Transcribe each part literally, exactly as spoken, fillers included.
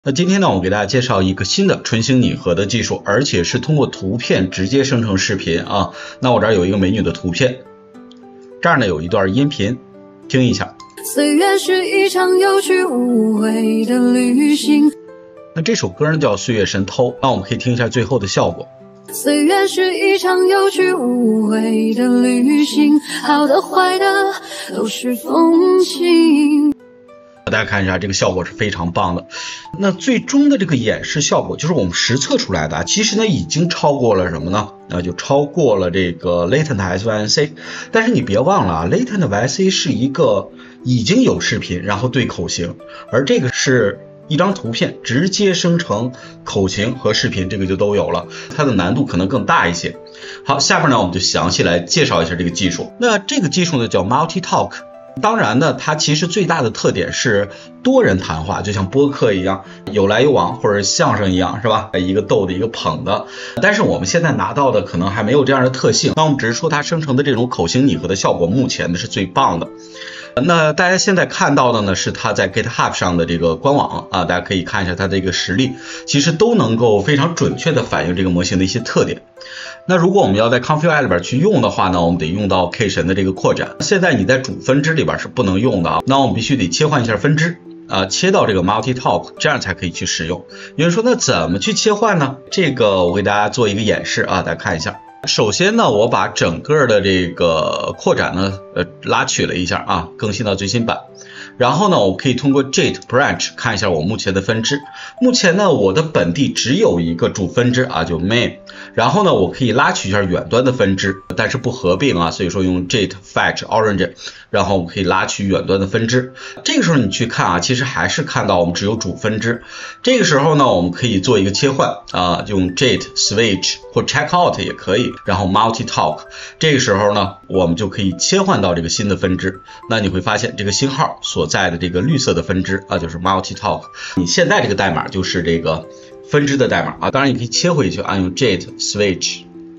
那今天呢，我给大家介绍一个新的纯星拟合的技术，而且是通过图片直接生成视频啊。那我这儿有一个美女的图片，这儿呢有一段音频，听一下。 岁月是一场有去无回的旅行。 那这首歌呢叫《岁月神偷》，那我们可以听一下最后的效果。 岁月是一场有去无回的旅行，好的坏的都是风景。 大家看一下，这个效果是非常棒的。那最终的这个演示效果，就是我们实测出来的，其实呢已经超过了什么呢？那就超过了这个 Latent S Y N C。但是你别忘了啊 ，Latent Y C 是一个已经有视频，然后对口型，而这个是一张图片直接生成口型和视频，这个就都有了，它的难度可能更大一些。好，下边呢我们就详细来介绍一下这个技术。那这个技术呢叫 Multi Talk。当然呢，它其实最大的特点是多人谈话，就像播客一样，有来有往，或者相声一样，是吧？一个逗的，一个捧的。但是我们现在拿到的可能还没有这样的特性，那我们只是说它生成的这种口型拟合的效果，目前呢是最棒的。那大家现在看到的呢是它在 GitHub 上的这个官网啊，大家可以看一下它的一个实例，其实都能够非常准确的反映这个模型的一些特点。那如果我们要在 Config 里边去用的话呢，我们得用到 K 神的这个扩展。现在你在主分支里边是不能用的啊，那我们必须得切换一下分支啊，切到这个 Multi Talk， 这样才可以去使用。有人说那怎么去切换呢？这个我给大家做一个演示啊，大家看一下。首先呢，我把整个的这个扩展呢，呃，拉取了一下啊，更新到最新版。然后呢，我可以通过 J I T branch 看一下我目前的分支。目前呢，我的本地只有一个主分支啊，就 main。然后呢，我可以拉取一下远端的分支，但是不合并啊，所以说用 J I T fetch origin， 然后我们可以拉取远端的分支。这个时候你去看啊，其实还是看到我们只有主分支。这个时候呢，我们可以做一个切换啊，用 J I T switch 或 checkout 也可以，然后 multi talk。这个时候呢，我们就可以切换到这个新的分支。那你会发现这个星号所在的这个绿色的分支啊，就是 multi talk。你现在这个代码就是这个分支的代码啊，当然你可以切回去啊，用 J I T switch，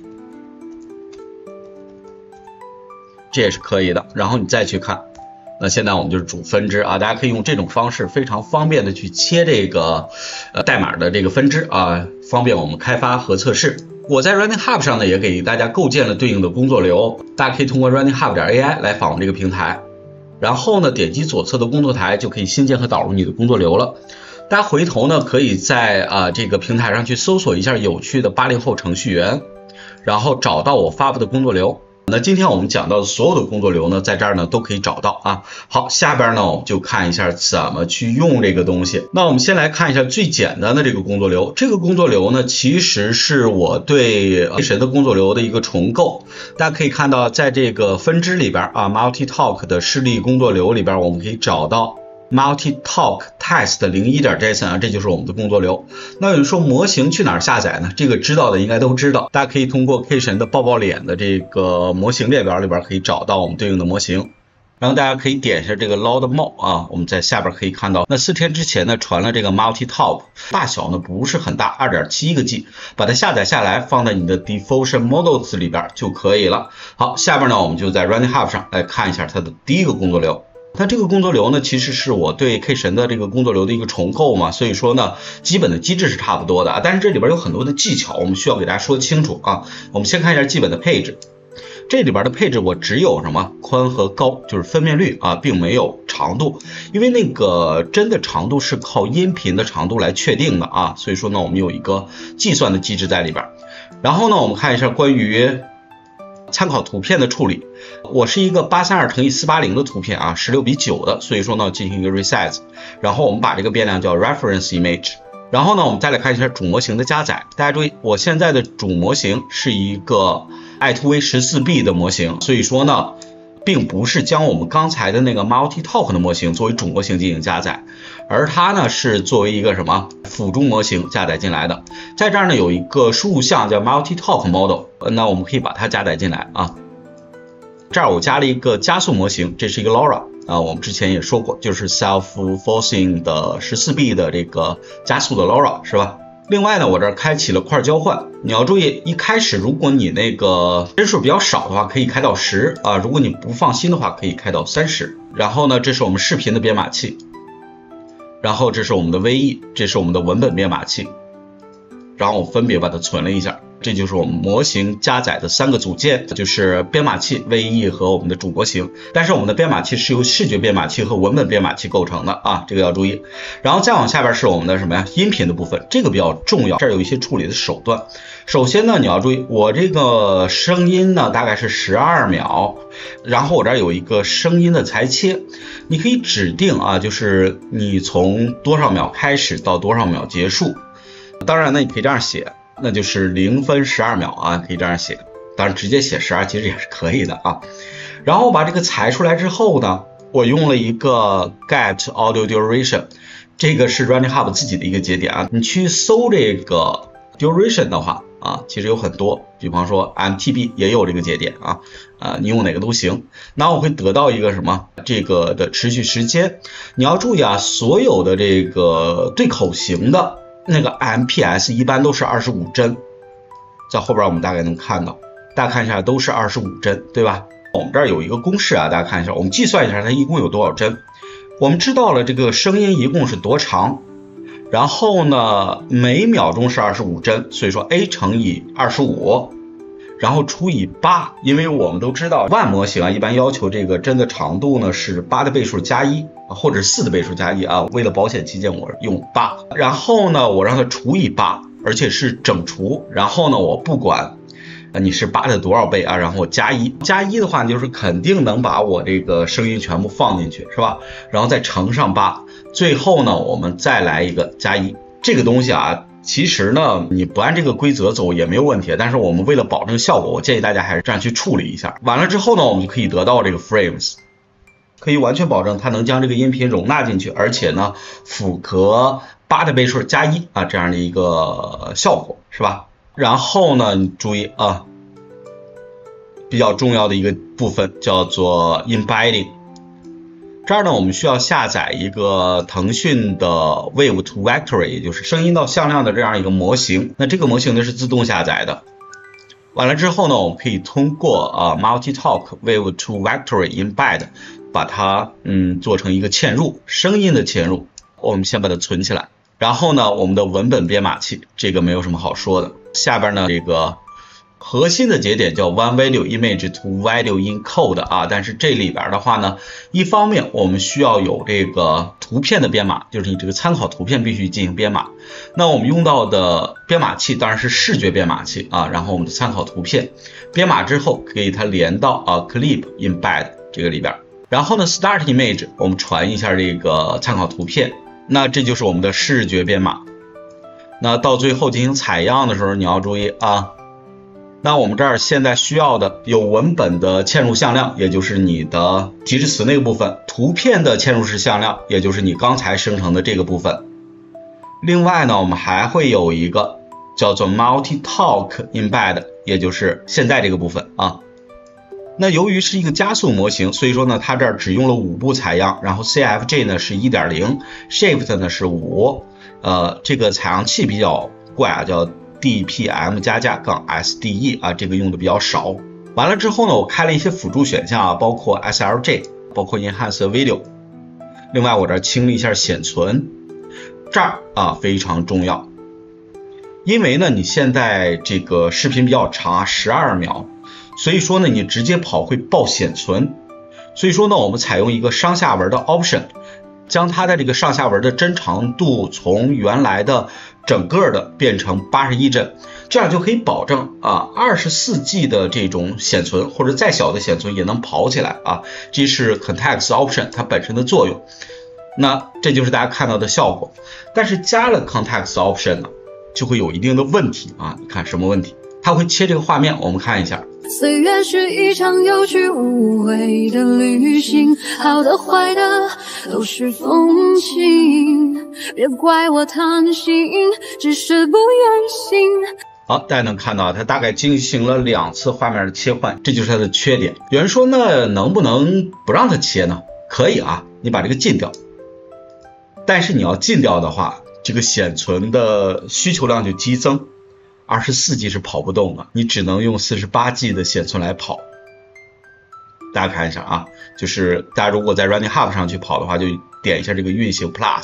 这也是可以的。然后你再去看，那现在我们就是主分支啊，大家可以用这种方式非常方便的去切这个呃代码的这个分支啊，方便我们开发和测试。我在 Running Hub 上呢也给大家构建了对应的工作流，大家可以通过 running hub 点 A I 来访问这个平台，然后呢点击左侧的工作台就可以新建和导入你的工作流了。大家回头呢可以在啊、呃、这个平台上去搜索一下有趣的八零后程序员，然后找到我发布的工作流。那今天我们讲到的所有的工作流呢，在这儿呢都可以找到啊。好，下边呢我们就看一下怎么去用这个东西。那我们先来看一下最简单的这个工作流。这个工作流呢，其实是我对K神的工作流的一个重构。大家可以看到，在这个分支里边啊 ，Multi Talk 的示例工作流里边，我们可以找到Multi Talk Test 零一点 J S O N 啊，这就是我们的工作流。那有人说模型去哪儿下载呢？这个知道的应该都知道，大家可以通过 K 神的抱抱脸的这个模型列表里边可以找到我们对应的模型。然后大家可以点一下这个 Load More 啊，我们在下边可以看到，那四天之前呢传了这个 Multi Talk， 大小呢不是很大 ，二点七个 G， 把它下载下来放在你的 Diffusion Models 里边就可以了。好，下边呢我们就在 Running Hub 上来看一下它的第一个工作流。它这个工作流呢，其实是我对 K 神的这个工作流的一个重构嘛，所以说呢，基本的机制是差不多的啊，但是这里边有很多的技巧，我们需要给大家说清楚啊。我们先看一下基本的配置，这里边的配置我只有什么宽和高，就是分辨率啊，并没有长度，因为那个真的长度是靠音频的长度来确定的啊，所以说呢，我们有一个计算的机制在里边。然后呢，我们看一下关于参考图片的处理，我是一个八三二乘以四八零的图片啊，十六比九的，所以说呢进行一个 resize， 然后我们把这个变量叫 reference image， 然后呢我们再来看一下主模型的加载。大家注意，我现在的主模型是一个 i 二 v 十四 b 的模型，所以说呢并不是将我们刚才的那个 multi talk 的模型作为主模型进行加载，而它呢是作为一个什么辅助模型加载进来的。在这儿呢有一个输入项叫 multi talk model， 那我们可以把它加载进来啊。这儿我加了一个加速模型，这是一个 LoRa 啊，我们之前也说过，就是 self-forcing 的 十四 b 的这个加速的 LoRa 是吧？另外呢，我这儿开启了块交换，你要注意，一开始如果你那个帧数比较少的话，可以开到十啊，如果你不放心的话，可以开到三十。然后呢，这是我们视频的编码器。 然后这是我们的 V E， 这是我们的文本编码器，然后我分别把它存了一下。这就是我们模型加载的三个组件，就是编码器、V E 和我们的主模型。但是我们的编码器是由视觉编码器和文本编码器构成的啊，这个要注意。然后再往下边是我们的什么呀？音频的部分，这个比较重要，这儿有一些处理的手段。首先呢，你要注意，我这个声音呢大概是十二秒，然后我这儿有一个声音的裁切，你可以指定啊，就是你从多少秒开始到多少秒结束。当然呢，你可以这样写。那就是零分十二秒啊，可以这样写，当然直接写十二其实也是可以的啊。然后我把这个裁出来之后呢，我用了一个 get audio duration， 这个是 Running Hub 自己的一个节点啊。你去搜这个 duration 的话啊，其实有很多，比方说 M T B 也有这个节点啊，啊，你用哪个都行。那我会得到一个什么？这个的持续时间。你要注意啊，所有的这个对口型的。那个 M P S 一般都是二十五帧，在后边我们大概能看到，大家看一下都是二十五帧，对吧？我们这儿有一个公式啊，大家看一下，我们计算一下它一共有多少帧。我们知道了这个声音一共是多长，然后呢每秒钟是二十五帧，所以说 A 乘以二十五，然后除以八，因为我们都知道万模型啊，一般要求这个帧的长度呢是八的倍数加一。或者四的倍数加一啊，为了保险起见，我用八，然后呢，我让它除以八，而且是整除，然后呢，我不管你是八的多少倍啊，然后我加一，加一的话，就是肯定能把我这个声音全部放进去，是吧？然后再乘上八，最后呢，我们再来一个加一，这个东西啊，其实呢，你不按这个规则走也没有问题，但是我们为了保证效果，我建议大家还是这样去处理一下。完了之后呢，我们就可以得到这个 frames。可以完全保证它能将这个音频容纳进去，而且呢符合八的倍数加一啊这样的一个效果，是吧？然后呢，你注意啊，比较重要的一个部分叫做 embedding。这儿呢，我们需要下载一个腾讯的 Wave to Vector， 也就是声音到向量的这样一个模型。那这个模型呢是自动下载的。完了之后呢，我们可以通过啊 Multitalk Wave to Vector Embed。把它嗯做成一个嵌入，声音的嵌入，我们先把它存起来。然后呢，我们的文本编码器，这个没有什么好说的。下边呢，这个核心的节点叫 One Value Image to Value Encode 啊，但是这里边的话呢，一方面我们需要有这个图片的编码，就是你这个参考图片必须进行编码。那我们用到的编码器当然是视觉编码器啊，然后我们的参考图片编码之后，给它连到啊 Clip Embed 这个里边。然后呢 ，Start Image 我们传一下这个参考图片，那这就是我们的视觉编码。那到最后进行采样的时候，你要注意啊。那我们这儿现在需要的有文本的嵌入向量，也就是你的提示词那个部分；图片的嵌入式向量，也就是你刚才生成的这个部分。另外呢，我们还会有一个叫做 Multitalk Embed， 也就是现在这个部分啊。那由于是一个加速模型，所以说呢，它这儿只用了五步采样，然后 C F G 呢是 一点零， Shift 呢是五，呃，这个采样器比较怪啊，叫 D P M 加加杠 S D E 啊，这个用的比较少。完了之后呢，我开了一些辅助选项啊，包括 S L J， 包括 Enhance Video。另外我这儿清了一下显存，这儿啊非常重要，因为呢你现在这个视频比较长啊，十二秒。所以说呢，你直接跑会爆显存，所以说呢，我们采用一个上下文的 option， 将它的这个上下文的帧长度从原来的整个的变成八十一帧，这样就可以保证啊二十四 G 的这种显存或者再小的显存也能跑起来啊，这是 context option 它本身的作用。那这就是大家看到的效果，但是加了 context option 呢，就会有一定的问题啊，你看什么问题？它会切这个画面，我们看一下。 岁月是一场有去无回的旅行，好的坏的都是风景，别怪我贪心，只是不愿醒。 好，大家能看到它大概进行了两次画面的切换，这就是它的缺点。有人说那能不能不让它切呢？可以啊，你把这个禁掉，但是你要禁掉的话，这个显存的需求量就激增，二十四 G 是跑不动的，你只能用四十八 G 的显存来跑。大家看一下啊，就是大家如果在 Running Hub 上去跑的话，就点一下这个运行 Plus，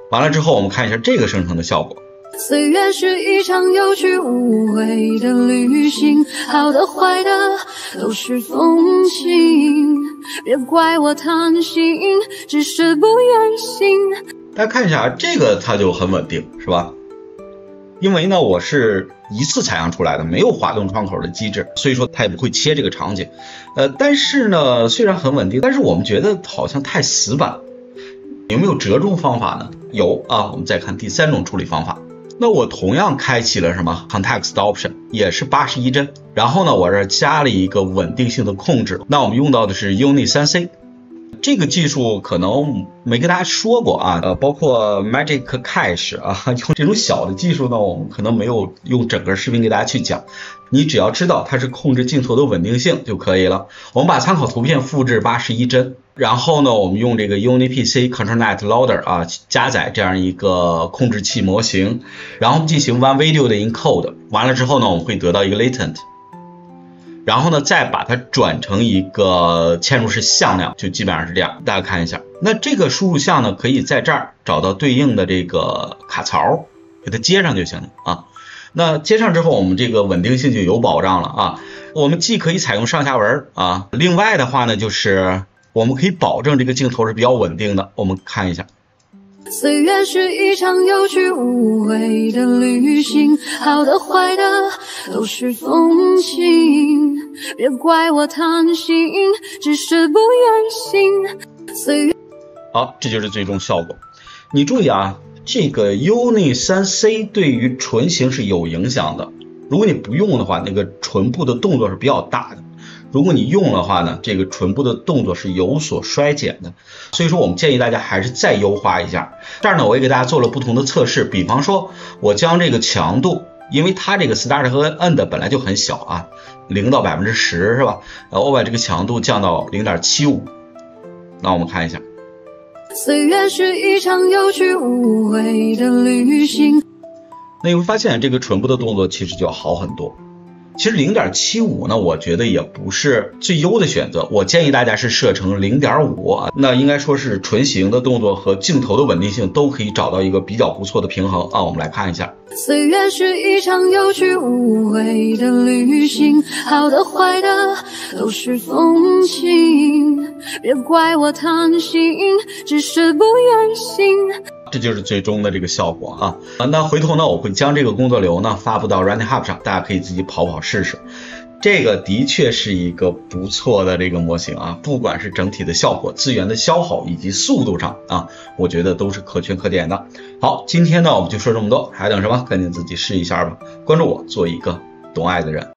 完了之后，我们看一下这个生成的效果。 岁月是一场有去无回的旅行，好的坏的都是风景，别怪我贪心，只是不愿醒。 大家看一下，这个它就很稳定，是吧？因为呢，我是一次采样出来的，没有滑动窗口的机制，所以说它也不会切这个场景。呃，但是呢，虽然很稳定，但是我们觉得好像太死板。有没有折中方法呢？有啊，我们再看第三种处理方法。那我同样开启了什么 Context Option， 也是八十一帧，然后呢，我这加了一个稳定性的控制。那我们用到的是 U N I 三 C。这个技术可能没跟大家说过啊，呃，包括 Magic Cache 啊，用这种小的技术呢，我们可能没有用整个视频给大家去讲。你只要知道它是控制镜头的稳定性就可以了。我们把参考图片复制八十一帧，然后呢，我们用这个 U N I P C ControlNet Loader 啊，加载这样一个控制器模型，然后进行 One Video 的 Encode， 完了之后呢，我们会得到一个 Latent。然后呢，再把它转成一个嵌入式向量，就基本上是这样。大家看一下，那这个输入项呢，可以在这儿找到对应的这个卡槽，给它接上就行了啊。那接上之后，我们这个稳定性就有保障了啊。我们既可以采用上下文啊，另外的话呢，就是我们可以保证这个镜头是比较稳定的。我们看一下。 岁月是一场有去无回的旅行，好的坏的都是风景，别怪我贪心，只是不愿醒。岁月， 好，这就是最终效果。你注意啊，这个 U N I 三 C 对于唇形是有影响的。如果你不用的话，那个唇部的动作是比较大的。如果你用的话呢，这个唇部的动作是有所衰减的，所以说我们建议大家还是再优化一下。这儿呢，我也给大家做了不同的测试，比方说我将这个强度，因为它这个 Start 和 End 本来就很小啊，零到百分之十是吧？呃，我把这个强度降到 零点七五，那我们看一下。 岁月是一场有去无回的旅行。 那你会发现这个唇部的动作其实就要好很多。其实 零点七五 呢，我觉得也不是最优的选择，我建议大家是设成 零点五， 那应该说是唇形的动作和镜头的稳定性都可以找到一个比较不错的平衡啊。我们来看一下， 岁月是一场有去无回的旅行，好的坏的都是风景，别怪我贪心，只是不愿醒。 这就是最终的这个效果啊。啊，那回头呢，我会将这个工作流呢发布到 Running Hub 上，大家可以自己跑跑试试。这个的确是一个不错的这个模型啊，不管是整体的效果、资源的消耗以及速度上啊，我觉得都是可圈可点的。好，今天呢我们就说这么多，还等什么？赶紧自己试一下吧。关注我，做一个懂爱的人。